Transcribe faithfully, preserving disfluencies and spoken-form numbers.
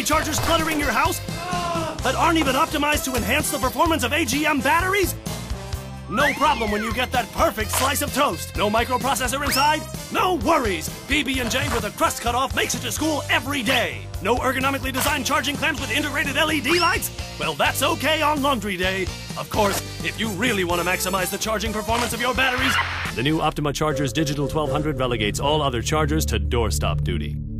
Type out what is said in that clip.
battery chargers cluttering your house that aren't even optimized to enhance the performance of A G M batteries? No problem when you get that perfect slice of toast. No microprocessor inside? No worries. P B and J with a crust cutoff makes it to school every day. No ergonomically designed charging clamps with integrated L E D lights? Well, that's okay on laundry day. Of course, if you really want to maximize the charging performance of your batteries, the new Optima Chargers Digital twelve hundred relegates all other chargers to doorstop duty.